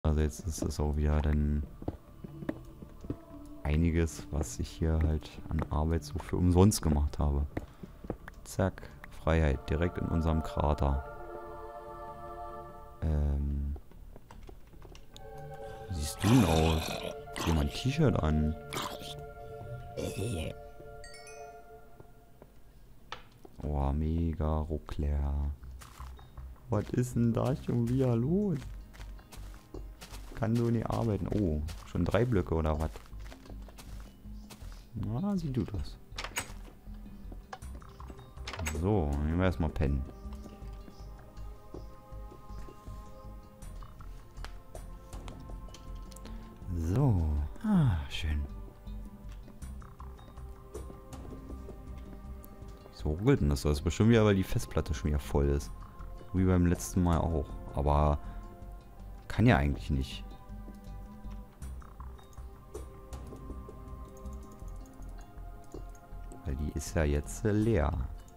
Also jetzt ist es auch wieder dann einiges, was ich hier halt an Arbeit so für umsonst gemacht habe. Zack, Freiheit, direkt in unserem Krater. Wie siehst du denn aus? Zieh mal ein T-Shirt an. Oh, mega Ruckler. Was ist denn da schon wieder los? Kann so nicht arbeiten. Oh, schon 3 Blöcke oder was? Na, sieh du das. So, dann gehen wir erstmal pennen. So. Ah, schön. So ruckelt denn das? Das ist bestimmt wieder, weil die Festplatte schon wieder voll ist. Wie beim letzten Mal auch. Aber kann ja eigentlich nicht. Weil die ist ja jetzt leer.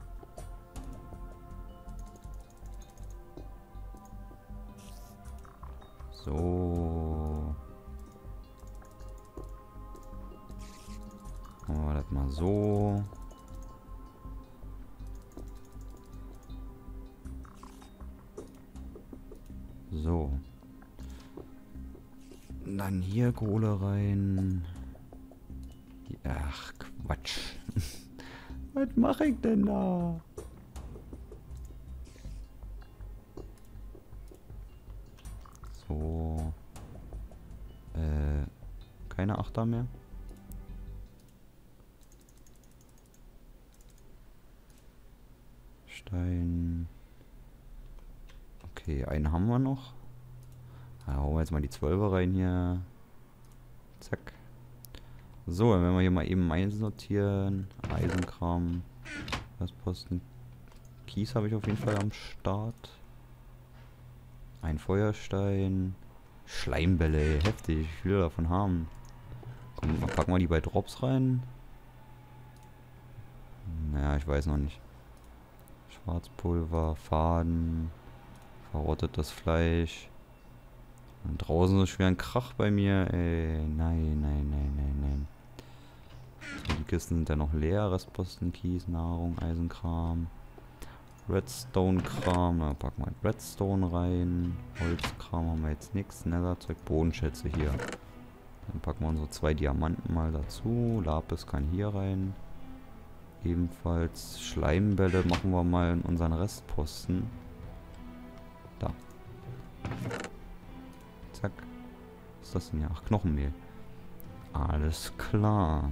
So. Machen wir das mal so. So. Dann hier Kohle rein. Ach, Quatsch. Was mache ich denn da? So. Keine Achter mehr. Stein. Okay, einen haben wir noch. Da hauen wir jetzt mal die 12er rein hier. Zack. So, dann werden wir hier mal eben einsortieren. Eisenkram. Lastposten. Kies habe ich auf jeden Fall am Start. Ein Feuerstein. Schleimbälle, ey. Heftig. Ich will davon haben. Komm, packen wir die bei Drops rein. Naja, ich weiß noch nicht. Schwarzpulver, Faden. Verrottetes Fleisch. Und draußen ist schwer ein Krach bei mir, ey. Nein, nein, nein, nein, nein. So, die Kisten sind ja noch leer. Restposten, Kies, Nahrung, Eisenkram. Redstone-Kram. Da packen wir Redstone rein. Holzkram haben wir jetzt nichts. Netherzeug, Bodenschätze hier. Dann packen wir unsere 2 Diamanten mal dazu. Lapis kann hier rein. Ebenfalls Schleimbälle machen wir mal in unseren Restposten. Da. Zack. Was ist das denn hier? Ach, Knochenmehl. Alles klar.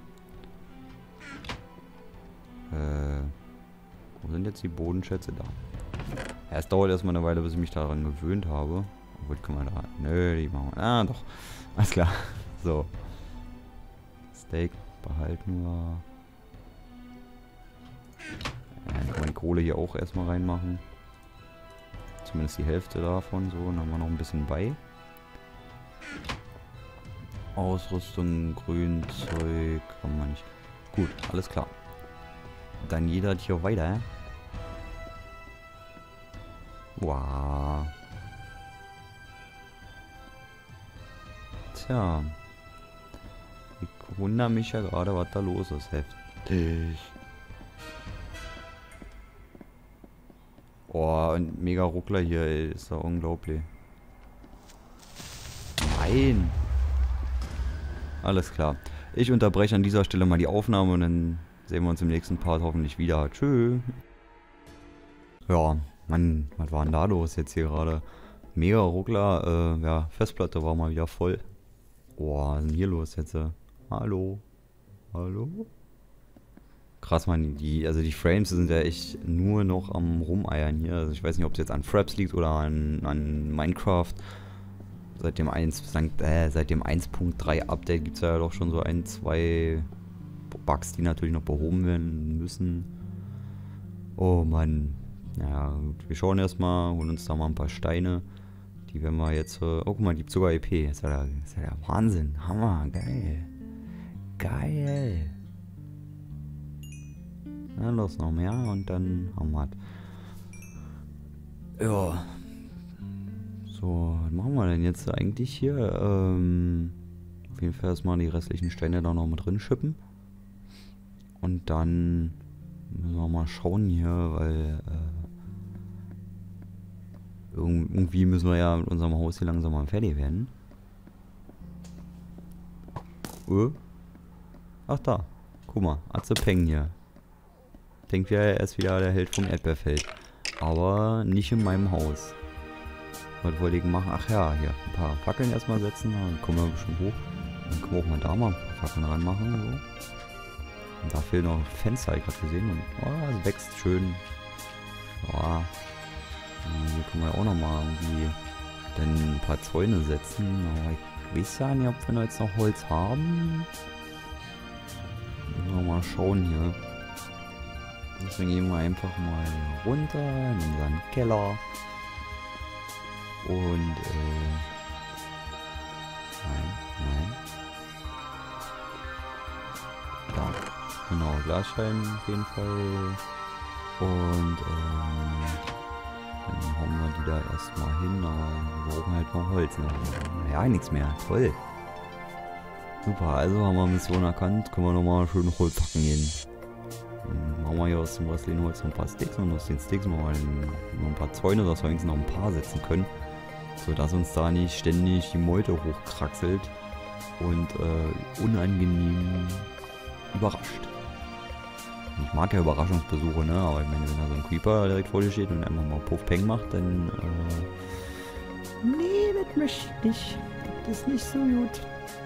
Wo sind jetzt die Bodenschätze? Da. Ja, es dauert erstmal eine Weile, bis ich mich daran gewöhnt habe. Obwohl, kann man da... Nö, die machen wir... Ah, doch. Alles klar. So. Steak behalten wir. Ja, dann kann man die Kohle hier auch erstmal reinmachen. Zumindest die Hälfte davon. So, dann haben wir noch ein bisschen bei. Ausrüstung, Grünzeug, kann man nicht. Gut, alles klar. Dann jeder hier weiter. Wow. Tja. Ich wundere mich ja gerade, was da los ist. Heftig. Oh, ein mega Ruckler hier, ey. Ist doch unglaublich. Nein. Alles klar. Ich unterbreche an dieser Stelle mal die Aufnahme und dann sehen wir uns im nächsten Part hoffentlich wieder. Tschö. Ja, Mann, was war denn da los jetzt hier gerade? Mega Ruckler, ja, Festplatte war mal wieder voll. Boah, was ist denn hier los jetzt? Hallo? Hallo? Krass, Mann, die Frames sind ja echt nur noch am Rumeiern hier. Also ich weiß nicht, ob es jetzt an Fraps liegt oder an Minecraft. Seit dem 1.3 Update gibt es ja doch schon so 1, 2 Bugs, die natürlich noch behoben werden müssen. Oh Mann. Ja, gut. Wir schauen erstmal, holen uns da mal ein paar Steine. Die werden wir jetzt... oh, guck mal, die gibt sogar EP. Ist ja der Wahnsinn. Hammer, geil. Geil. Ja, los, noch mehr und dann haben wir es. Ja. So, was machen wir denn jetzt eigentlich hier? Auf jeden Fall erstmal die restlichen Steine da noch mit drin schippen. Und dann müssen wir mal schauen hier, weil irgendwie müssen wir ja mit unserem Haus hier langsam mal fertig werden. Ach da, guck mal, Atze Peng hier. Denkt ja, er ist wieder der Held vom Erdbeerfeld. Aber nicht in meinem Haus. Was wollte ich machen? Ach ja, hier ein paar Fackeln erstmal setzen, dann kommen wir bestimmt hoch. Dann können wir auch mal da mal ein paar Fackeln ranmachen. So. Und da fehlen noch Fenster, habe ich gerade gesehen. Und oh, es wächst schön. Ja. Hier können wir auch nochmal irgendwie dann ein paar Zäune setzen. Aber ich weiß ja nicht, ob wir jetzt noch Holz haben. Müssen wir mal schauen hier. Deswegen gehen wir einfach mal runter in unseren Keller. Und, nein. Da, genau, Glasscheiben auf jeden Fall. Und, dann hauen wir die da erstmal hin, aber wir brauchen halt noch Holz, ne? Ja, nichts mehr, toll. Super, also haben wir Mission erkannt, können wir nochmal schön Holz hacken gehen. Dann machen wir hier aus dem Röstlinholz noch ein paar Sticks und aus den Sticks machen wir noch ein paar Zäune, dass wir wenigstens noch ein paar setzen können. Sodass uns da nicht ständig die Meute hochkraxelt und unangenehm überrascht. Ich mag ja Überraschungsbesuche, ne? Aber ich meine, wenn da so ein Creeper direkt vor dir steht und einfach mal Puff Peng macht, dann nee, das möchte ich nicht. Das ist nicht so gut.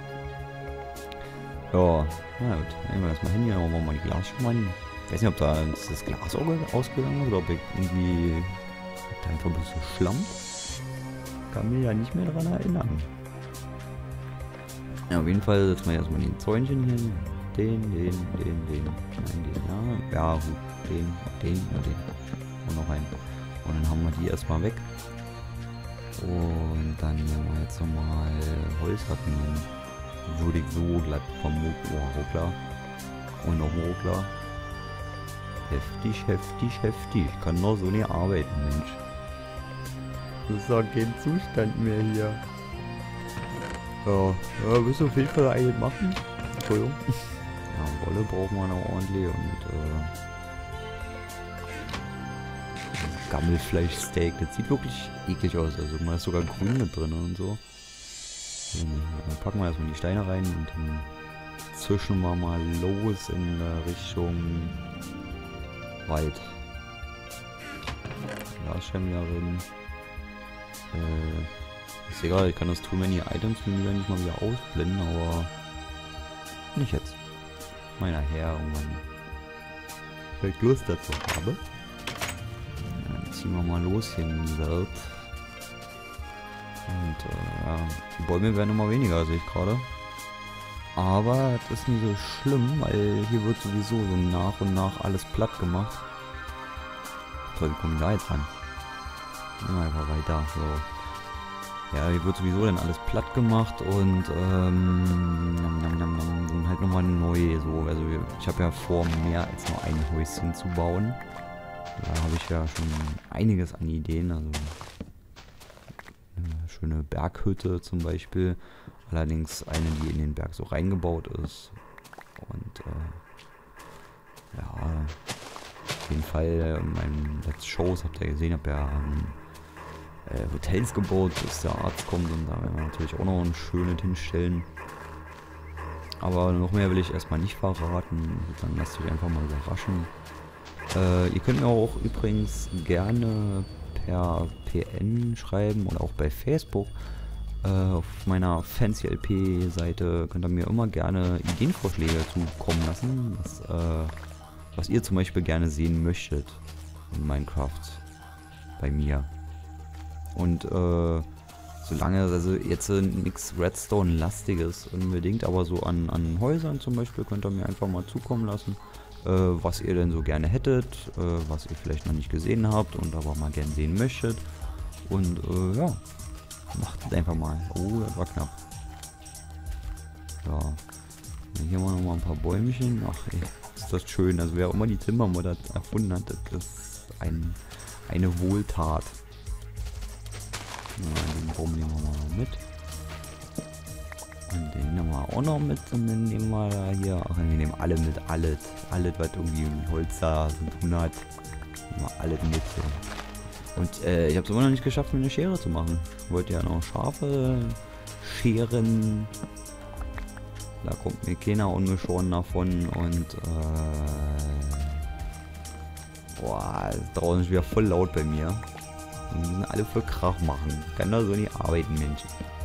Ja, na gut. Nehmen wir erstmal hin hier, dann machen wir mal die Glasscheiben an. Ich weiß nicht, ob da das Glas ausgegangen ist oder ob ich irgendwie da einfach ein bisschen Schlamm. Kann mich ja nicht mehr daran erinnern. Ja, auf jeden Fall setzen wir erstmal den Zäunchen hin. Den. Nein, den, ja. Ja, gut. Den und den. Und noch einen. Und dann haben wir die erstmal weg. Und dann nehmen wir jetzt nochmal Holzhacken. Würde ich so glatt vermuten. Oh, Ruckler. Und noch ein Ruckler. Heftig. Ich kann noch so nicht arbeiten, Mensch. Das ist doch kein Zustand mehr hier. Ja, müssen wir auf jeden Fall eigentlich machen. Entschuldigung. Ja, Wolle brauchen wir noch ordentlich und Gammelfleischsteak. Das sieht wirklich eklig aus. Also man ist sogar grün mit drin und so. Dann packen wir erstmal die Steine rein und dann zischen wir mal los in Richtung Wald. Glasscheiben darin. Ist egal, ich kann das tun, wenn die Items-Menü nicht mal wieder ausblenden, aber nicht jetzt. Meiner Herr, irgendwann, wenn ich Lust dazu habe. Dann ziehen wir mal los hier in die Welt. Und ja, die Bäume werden immer weniger, sehe ich gerade. Aber das ist nicht so schlimm, weil hier wird sowieso so nach und nach alles platt gemacht. Toll, wie kommen wir da jetzt ran? Immer einfach weiter, so. Ja, hier wird sowieso dann alles platt gemacht und dann halt nochmal neu, so. Also ich habe ja vor, mehr als nur ein Häuschen zu bauen. Da habe ich ja schon einiges an Ideen, also eine schöne Berghütte zum Beispiel. Allerdings eine, die in den Berg so reingebaut ist. Und ja, auf jeden Fall in meinen letzten Shows habt ihr gesehen, habe ja Hotels gebaut, bis der Arzt kommt und da werden wir natürlich auch noch ein schönes hinstellen. Aber noch mehr will ich erstmal nicht verraten, dann lasst euch einfach mal überraschen. Ihr könnt mir auch übrigens gerne per PN schreiben oder auch bei Facebook. Auf meiner Fancy LP Seite könnt ihr mir immer gerne Ideenvorschläge zukommen lassen, was ihr zum Beispiel gerne sehen möchtet in Minecraft bei mir. Und solange, also jetzt nichts Redstone-lastiges unbedingt, aber so an Häusern zum Beispiel könnt ihr mir einfach mal zukommen lassen, was ihr denn so gerne hättet, was ihr vielleicht noch nicht gesehen habt und aber mal gerne sehen möchtet. Und ja, macht es einfach mal. Oh, das war knapp. Ja, hier haben wir noch mal ein paar Bäumchen. Ach ey, ist das schön. Also wer auch immer die Timbermodder erfunden hat, das ist eine Wohltat. Den Baum nehmen wir mal mit. Und den nehmen wir auch noch mit. Und dann nehmen wir da hier. Ach, wir nehmen alle mit. Alles. Alles, was irgendwie mit Holz da zu tun hat. Nehmen wir alles mit. Und ich habe es immer noch nicht geschafft, mir eine Schere zu machen. Ich wollte ja noch Schafe scheren. Da kommt mir keiner ungeschoren davon. Und boah, ist draußen ist wieder voll laut bei mir. Die müssen alle für Krach machen. Ich kann da so nicht arbeiten, Mensch.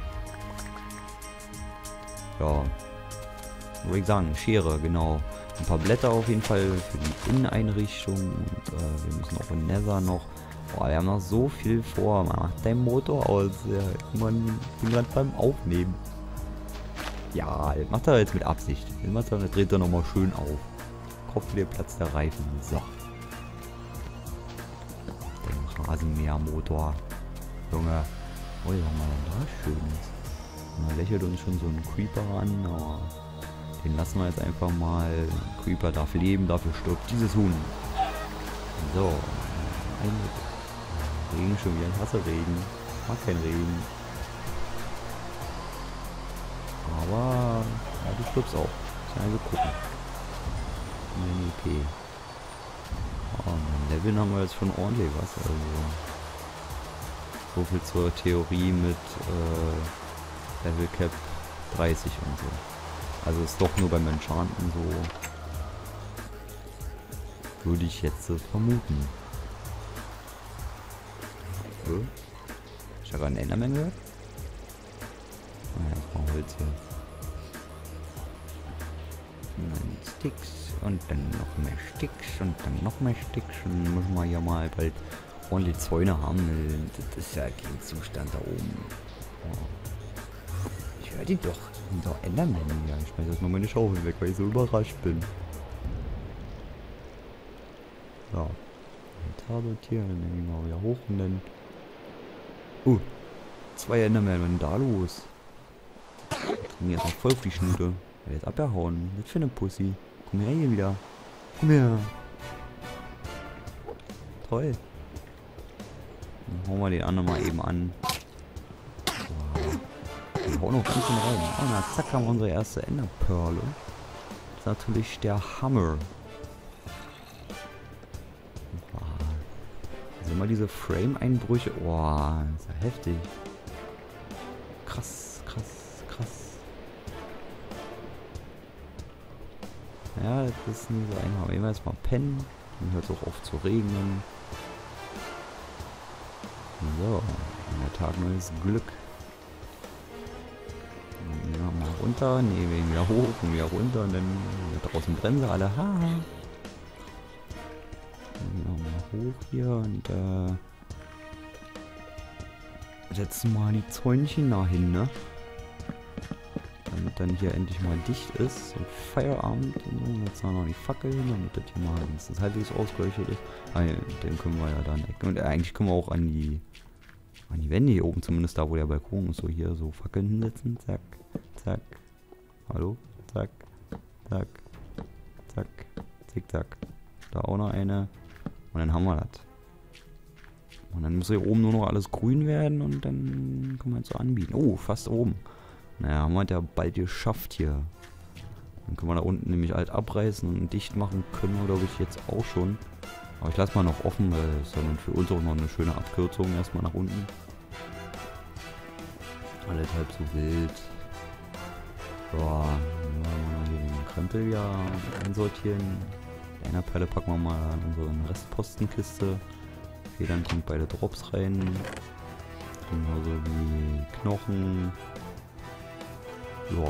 Ja. Würde ich sagen, Schere, genau. Ein paar Blätter auf jeden Fall für die Inneneinrichtung. Und wir müssen auch in Nether noch. Boah, wir haben noch so viel vor. Man macht dein Motor aus. Ja, man bin gerade beim Aufnehmen. Ja, das macht er jetzt mit Absicht. Das dreht er nochmal schön auf. Kopf wieder Platz der Reifen. So. Den Rasenmähermotor. Junge. Oh, was haben wir denn da Schönes? Da lächelt uns schon so ein Creeper an, aber den lassen wir jetzt einfach mal. Creeper darf leben, dafür stirbt dieses Huhn. So. Regen schon wieder. Ich hasse Regen. Ich mag keinen Regen. Aber ja, du stirbst auch. Also gucken. Okay. Oh, mit Leveln haben wir jetzt schon ordentlich was. Also so viel zur Theorie mit Level Cap 30 und so. Also ist doch nur beim Enchanten so. Würde ich jetzt vermuten. So. Ich habe gerade einen Enderman gehört. Naja, Holz hier. Und dann Sticks und dann noch mehr Sticks und dann noch mehr Sticks. Und dann müssen wir ja mal bald ordentlich Zäune haben. Das ist ja kein Zustand da oben. Oh. Ich höre die doch. Die doch Enderman. Ja, ich schmeiß jetzt mal meine Schaufel weg, weil ich so überrascht bin. So. Sortieren, dann gehen wir wieder hoch und dann. 2 Enderman, was ist denn da los? Kriegen jetzt noch voll auf die Schnute. Er wird jetzt abgehauen. Was für eine Pussy. Komm her hier wieder. Komm her. Toll. Dann hauen wir den anderen mal eben an. Wow. Wir hauen noch ganz schön rein. Oh, na zack, haben wir unsere erste Enderperle. Das ist natürlich der Hammer. Wow. Also immer diese Frame-Einbrüche. Wow, das ist ja heftig. Krass, krass, krass. Ja, das ist nie so einfach. Wenn wir jetzt mal pennen, dann hört es auch auf zu regnen. So, der Tag neues Glück. Dann gehen wir mal runter, ne, wir gehen wieder hoch und wieder runter und dann draußen brennen sie alle. Haha. Dann gehen wir mal hoch hier und setzen mal die Zäunchen dahin, ne? Damit dann hier endlich mal dicht ist. So Feierabend und so. Jetzt noch die Fackeln, damit das hier mal wenigstens halbwegs ausgeleuchtet ist. Den können wir ja dann. Und eigentlich können wir auch an die Wände hier oben, zumindest da wo der Balkon ist, so hier so Fackeln hinsetzen. Zack, zack. Hallo? Zack, zack, zack, zickzack. Da auch noch eine. Und dann haben wir das. Und dann muss hier oben nur noch alles grün werden und dann können wir jetzt so anbieten. Oh, fast oben. Naja, haben wir ja bald geschafft hier. Dann können wir da unten nämlich halt abreißen und dicht machen können wir, glaube ich, jetzt auch schon. Aber ich lasse mal noch offen, weil es ist dann für uns auch noch eine schöne Abkürzung erstmal nach unten. Alles halb so wild. So, dann wollen wir mal hier den Krempel ja einsortieren. Die Enderperle packen wir mal in unsere Restpostenkiste. Federn kommt beide Drops rein. Genauso wie Knochen. Ja.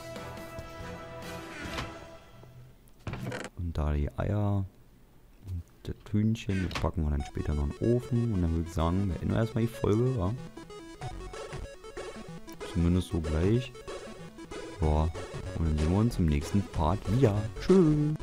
Und da die Eier. Und das Hühnchen. Das packen wir dann später noch in den Ofen. Und dann würde ich sagen, beenden wir erstmal die Folge. Ja? Zumindest so gleich. Ja. Und dann sehen wir uns im nächsten Part wieder. Tschüss.